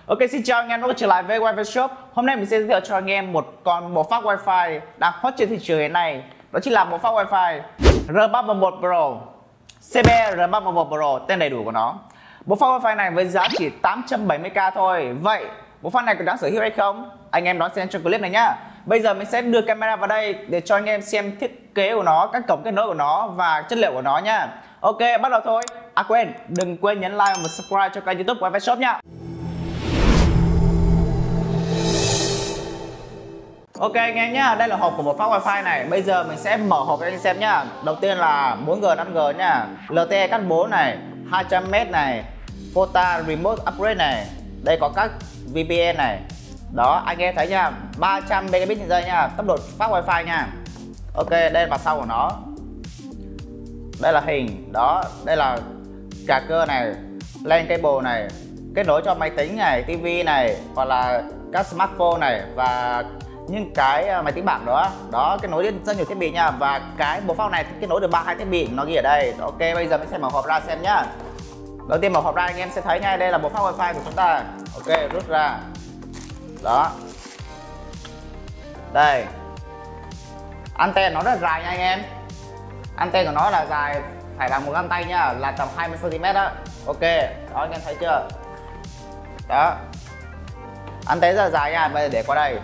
Ok, xin chào anh em đã quay trở lại với Wi-Fi Shop. Hôm nay mình sẽ giới thiệu cho anh em một con bộ phát Wi-Fi đang hot trên thị trường hiện nay. Đó chính là bộ phát Wi-Fi R311 Pro, CBE R311 Pro, tên đầy đủ của nó. Bộ phát Wi-Fi này với giá chỉ 870k thôi. Vậy bộ phát này có đáng sở hữu hay không? Anh em đón xem trong clip này nhá. Bây giờ mình sẽ đưa camera vào đây để cho anh em xem thiết kế của nó, các cổng kết nối của nó và chất liệu của nó nhá. Ok, bắt đầu thôi. Đừng quên nhấn like và subscribe cho kênh YouTube Wi-Fi Shop nhá. Ok anh em nhá, đây là hộp của một phát Wi-Fi này. Bây giờ mình sẽ mở hộp cho anh xem nhá. Đầu tiên là 4G 5G nhá, LTE cắt 4 này, 200m này, FOTA Remote Upgrade này. Đây có các VPN này. Đó, anh em thấy nha, 300 Mbps nha, tốc độ phát Wi-Fi nha. Ok, đây là mặt sau của nó. Đây là hình, đó, đây là cà cơ này, LAN cable này, kết nối cho máy tính này, TV này, hoặc là các smartphone này và những cái máy tính bảng đó. Đó, kết nối đến rất nhiều thiết bị nha. Và cái bộ phao này kết nối được 32 thiết bị, nó ghi ở đây. Ok, bây giờ mình sẽ mở hộp ra xem nhá. Đầu tiên mở hộp ra anh em sẽ thấy ngay, đây là bộ phao Wi-Fi của chúng ta. Ok, rút ra. Đó. Đây. Anten nó rất dài nha anh em. Anten của nó là dài phải là một găng tay nha, là tầm 20 cm đó. Ok, đó anh em thấy chưa? Đó. Anten rất là dài nha, bây giờ để qua đây.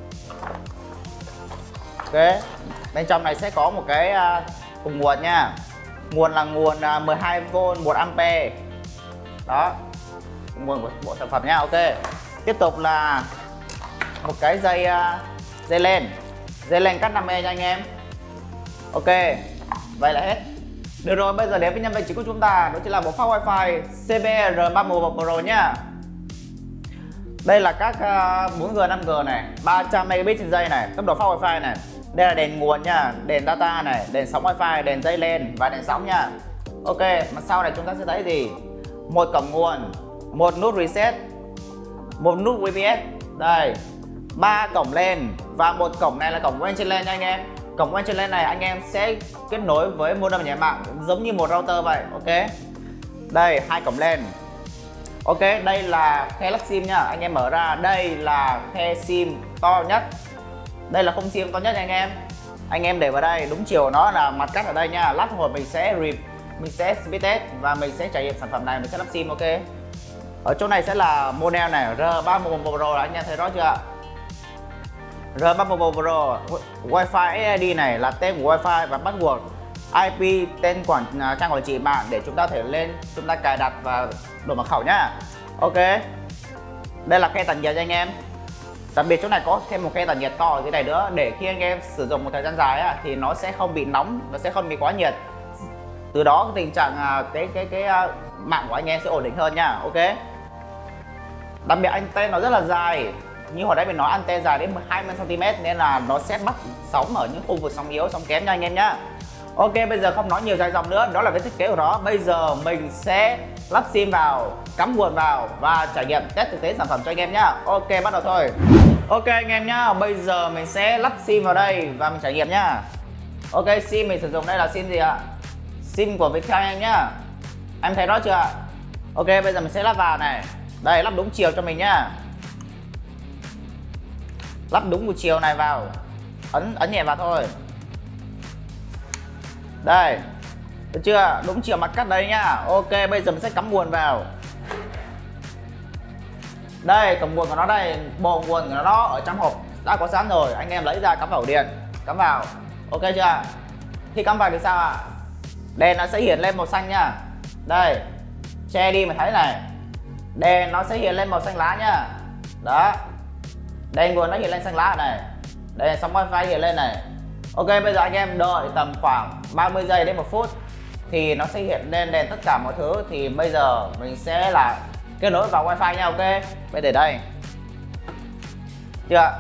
Ok, bên trong này sẽ có một cái cùng nguồn nha. Nguồn là nguồn 12V 1A. Đó, nguồn của bộ sản phẩm nha. Ok, tiếp tục là một cái dây len cắt 5E nha anh em. Ok, vậy là hết. Được rồi, bây giờ đến với nhân vật chính của chúng ta, đó chính là bộ phát Wi-Fi CBE R311 Pro nhá. Đây là các 4G 5G này, 300 Mbps này, tốc độ phát Wi-Fi này. Đây là đèn nguồn nha, đèn data này, đèn sóng Wi-Fi, đèn dây len và đèn sóng nha. Ok, mặt sau này chúng ta sẽ thấy gì? Một cổng nguồn, một nút reset, một nút VPS. Đây, 3 cổng len và một cổng này là cổng WAN trên len nha anh em. Cổng WAN trên len này anh em sẽ kết nối với modem nhà mạng giống như một router vậy. Ok, đây 2 cổng len. Ok, đây là khe lắp sim nha, anh em mở ra, đây là khe sim to nhất. Đây là khung sim to nhất nha anh em. Anh em để vào đây, đúng chiều nó là mặt cắt ở đây nha. Lát hồi mình sẽ speed test và mình sẽ trải nghiệm sản phẩm này, mình sẽ lắp sim. Ok. Ở chỗ này sẽ là model này, R311 Pro, anh em thấy rõ chưa? R311 Pro, Wi-Fi SID này là tên của Wi-Fi và password, IP tên trang quản trị mạng để chúng ta có thể lên, chúng ta cài đặt và đổi mật khẩu nhá. Ok, đây là khe tản nhiệt cho anh em. Đặc biệt chỗ này có thêm một khe tản nhiệt to ở cái này nữa, để khi anh em sử dụng một thời gian dài thì nó sẽ không bị nóng, nó sẽ không bị quá nhiệt. Từ đó tình trạng mạng của anh em sẽ ổn định hơn nha. Ok, đặc biệt anten nó rất là dài, như hồi nãy mình nói, anten dài đến 20 cm nên là nó sẽ bắt sóng ở những khu vực sóng yếu, sóng kém nha anh em nhá. Ok, bây giờ không nói nhiều dài dòng nữa, đó là cái thiết kế của nó. Bây giờ mình sẽ lắp sim vào, cắm nguồn vào và trải nghiệm test thực tế sản phẩm cho anh em nhá. Ok, bắt đầu thôi. Ok anh em nhá, bây giờ mình sẽ lắp sim vào đây và mình trải nghiệm nhá. Ok, sim mình sử dụng đây là sim gì ạ? Sim của Viettel anh em nhá. Em thấy rõ chưa? Ok, bây giờ mình sẽ lắp vào này. Đây, lắp đúng chiều cho mình nhá. Lắp đúng một chiều này vào. Ấn nhẹ vào thôi. Đây, được chưa? Đúng chiều mặt cắt đây nhá. Ok, bây giờ mình sẽ cắm nguồn vào. Đây, cổng nguồn của nó đây, bộ nguồn của nó ở trong hộp đã có sẵn rồi. Anh em lấy ra cắm vào ổ điện, cắm vào. Ok chưa? Khi cắm vào thì sao ạ? Đèn nó sẽ hiển lên màu xanh nhá. Đây, che đi mà thấy này. Đèn nó sẽ hiện lên màu xanh lá nhá. Đó. Đây, nguồn nó hiện lên xanh lá này. Đây, sóng Wi-Fi hiện lên này. Ok, bây giờ anh em đợi tầm khoảng 30 giây đến 1 phút thì nó sẽ hiện lên đèn tất cả mọi thứ. Thì bây giờ mình sẽ là kết nối vào Wi-Fi nha. Ok, bây để đây. Chưa?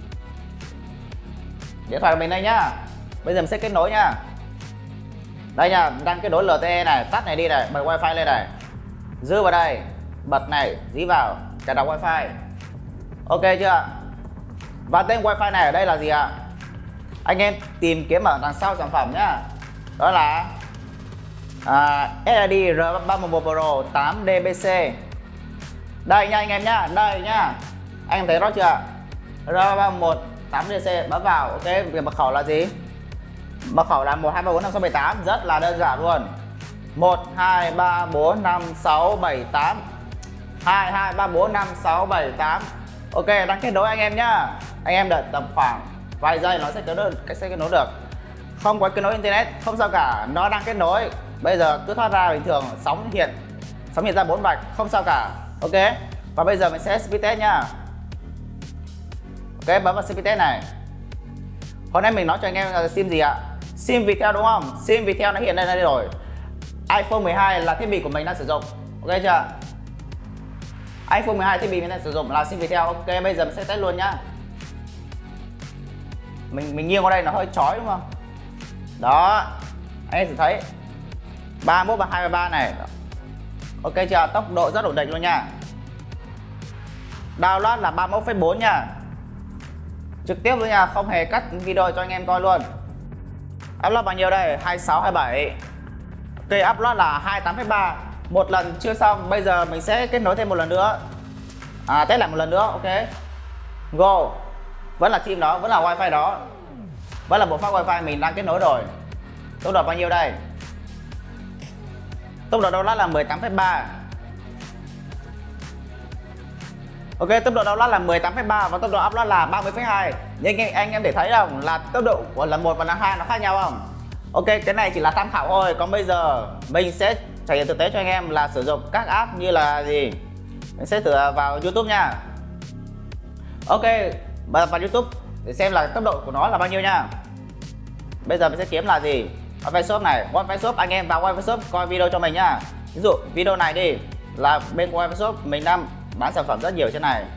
Điện thoại của mình đây nhá. Bây giờ mình sẽ kết nối nhá. Đây nha, đang kết nối LTE này, tắt này đi này, bật Wi-Fi lên này. Giữ vào đây, bật này, dí vào, cài đặt Wi-Fi. Ok chưa? Và tên Wi-Fi này ở đây là gì ạ? Anh em tìm kiếm ở đằng sau sản phẩm nhá. Đó là SID R311 Pro 8DBC. Đây nha anh em nhá, đây nhá. Anh em thấy rõ chưa? R31 8DC bấm vào. Ok, việc mật khẩu là gì? Mật khẩu là 1 2 3 4 5 6 7 8, rất là đơn giản luôn. 1 2 3 4 5 6 7 8. 2 2 3 4 5 6 7 8. Ok, đang kết nối anh em nhá. Anh em đợi tầm khoảng vài giây nó sẽ kết nối được. Không có kết nối internet không sao cả, nó đang kết nối. Bây giờ cứ thoát ra bình thường, sóng hiện ra 4 vạch không sao cả. Ok. Và bây giờ mình sẽ speed test nhá. Ok, bấm vào speed test này. Hôm nay mình nói cho anh em là sim gì ạ? Sim Viettel đúng không? Sim Viettel nó hiện lên đây rồi. iPhone 12 là thiết bị của mình đang sử dụng. Ok chưa? iPhone 12 thiết bị mình đang sử dụng là sim Viettel. Ok, bây giờ mình sẽ test luôn nhá. Mình nghiêng qua đây nó hơi chói đúng không? Đó. Anh em sẽ thấy 31 và 23 này. Ok chưa? Tốc độ rất ổn định luôn nha. Download là 31,4 nha. Trực tiếp luôn nha, không hề cắt video cho anh em coi luôn. Upload bao nhiêu đây? 26, 27. Ok, upload là 28,3. Một lần chưa xong, bây giờ mình sẽ kết nối thêm một lần nữa. Test lại một lần nữa, ok. Go. Vẫn là sim đó, vẫn là wifi đó. Vẫn là bộ phát wifi mình đang kết nối rồi. Tốc độ bao nhiêu đây? Tốc độ download là 18,3. Ok, tốc độ download là 18,3 và tốc độ upload là 30,2. Nhưng anh em để thấy không là tốc độ của lần 1 và lần 2 nó khác nhau không? Ok, cái này chỉ là tham khảo thôi. Còn bây giờ mình sẽ trải nghiệm thực tế cho anh em là sử dụng các app như là gì. Mình sẽ thử vào YouTube nha. Ok, vào YouTube để xem là tốc độ của nó là bao nhiêu nha. Bây giờ mình sẽ kiếm là gì? Wifi Shop này, Wifi Shop, anh em vào Wifi Shop coi video cho mình nhá. Ví dụ video này đi là bên Wifi Shop mình đang bán sản phẩm rất nhiều trên này.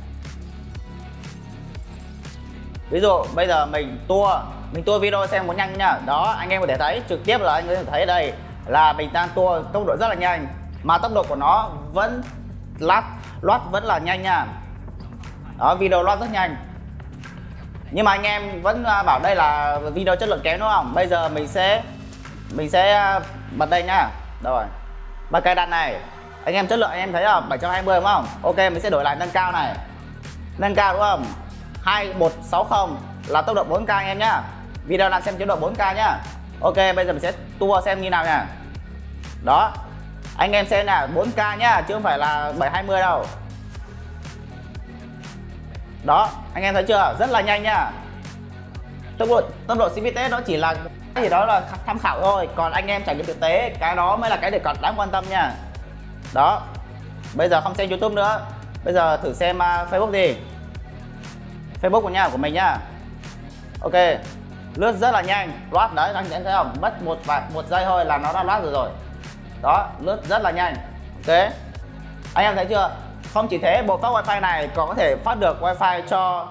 Ví dụ bây giờ mình tua video xem muốn nhanh nhá. Đó, anh em có thể thấy trực tiếp là anh có thể thấy đây là mình đang tua tốc độ rất là nhanh mà tốc độ của nó vẫn loát vẫn là nhanh nha. Đó, video loát rất nhanh. Nhưng mà anh em vẫn bảo đây là video chất lượng kém đúng không? Bây giờ mình sẽ bật đây nhá. Rồi. Bật cài đặt này. Anh em chất lượng anh em thấy không? 720 đúng không? Ok, mình sẽ đổi lại nâng cao này. Nâng cao đúng không? 2160 là tốc độ 4K anh em nhá. Video đang xem chế độ 4K nhá. Ok, bây giờ mình sẽ tua xem như nào nha. Đó. Anh em xem nào, 4K nhá, chứ không phải là 720 đâu. Đó, anh em thấy chưa? Rất là nhanh nhá. Tốc độ speed test nó chỉ là cái gì đó là tham khảo thôi, còn anh em trải nghiệm thực tế cái đó mới là cái để còn đáng quan tâm nha. Đó. Bây giờ không xem YouTube nữa. Bây giờ thử xem Facebook đi. Facebook của mình nhá. Ok. Lướt rất là nhanh, loát đấy, anh thấy không? Mất một giây thôi là nó đã loát rồi. Đó, lướt rất là nhanh. Ok. Anh em thấy chưa? Không chỉ thế, bộ phát wifi này còn có thể phát được wifi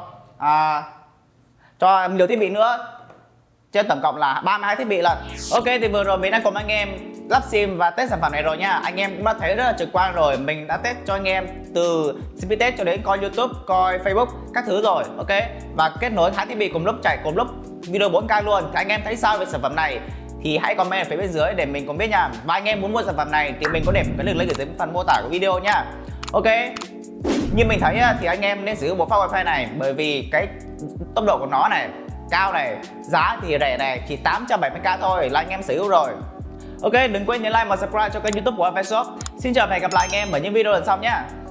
cho nhiều thiết bị nữa. Trên tổng cộng là 32 thiết bị lận. Ok, thì vừa rồi mình đã cùng anh em lắp sim và test sản phẩm này rồi nha. Anh em cũng đã thấy rất là trực quan rồi. Mình đã test cho anh em từ speed test cho đến coi YouTube, coi Facebook các thứ rồi. Ok. Và kết nối 2 thiết bị cùng lúc, chạy cùng lúc, video 4K luôn. Thì anh em thấy sao về sản phẩm này thì hãy comment ở phía bên dưới để mình cùng biết nha. Và anh em muốn mua sản phẩm này thì mình có để cái link ở dưới phần mô tả của video nha. Ok. Như mình thấy thì anh em nên sử dụng bộ phát wifi này bởi vì cái tốc độ của nó này cao này, giá thì rẻ này, chỉ 870k thôi là anh em sở hữu rồi. Ok, đừng quên nhấn like và subscribe cho kênh YouTube của Wifi Shop. Xin chào và hẹn gặp lại anh em ở những video lần sau nhé.